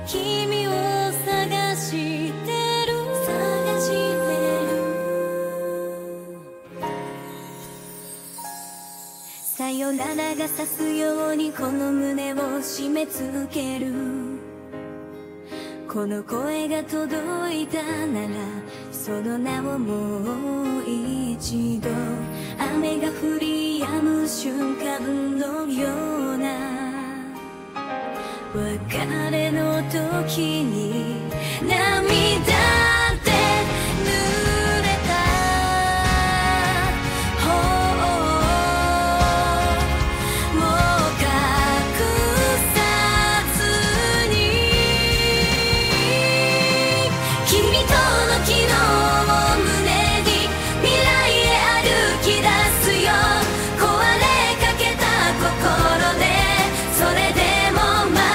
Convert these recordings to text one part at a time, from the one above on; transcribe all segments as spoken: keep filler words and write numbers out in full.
君を探してる探してる。さよならが刺すようにこの胸を締め付ける。この声が届いたならその名をもう一度。雨が降り止む瞬間のような別れの時に涙で濡れた方を隠さずに君との昨日を胸に未来へ歩き出すよ。壊れかけた心でそれでも前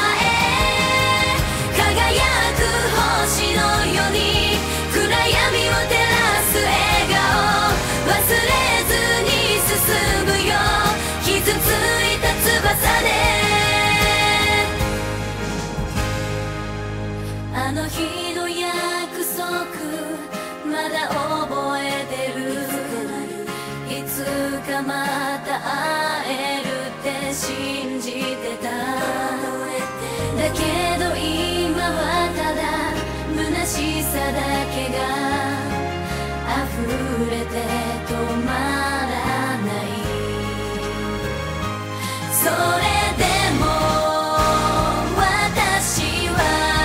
輝く星のように暗闇を照らす笑顔忘れずに進むよ。傷ついた翼であの日の約束まだ覚えてる。いつかまた会えるって信じてた。だけど今はただ虚しさだけが溢れて止まらない。それでも私は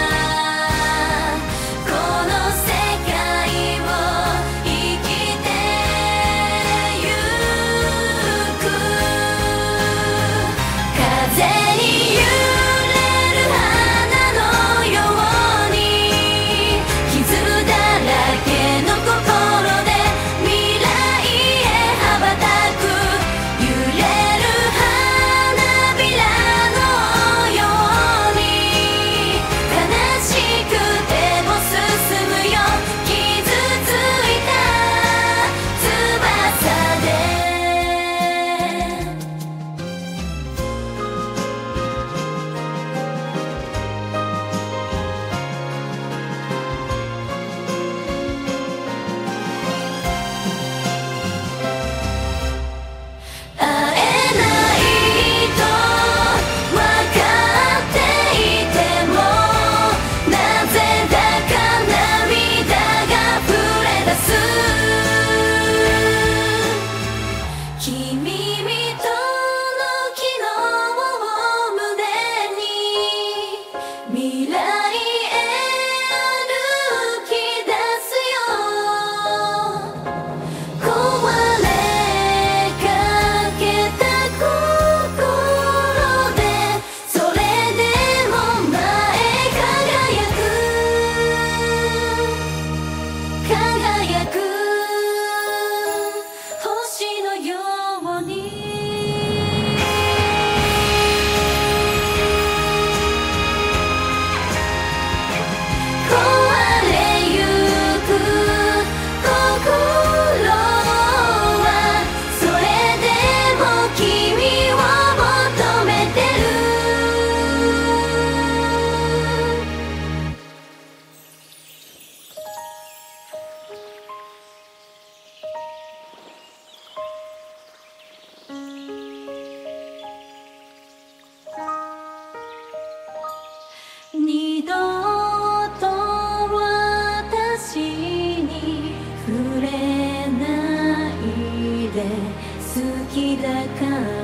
この世界を生きてゆく。風に揺れる花のように傷だらけの心で未来へ羽ばたく。揺れる花びらのように悲しくても進むよ。傷ついた翼で会えないとわかっていてもなぜだか涙が溢れ出す。君との昨日を胸に未来へ歩き出すよ。壊れかけた心でそれでも前輝く輝く星のように壊れゆく心はそれでも君を求めてる。二度と私に触れないで好きだから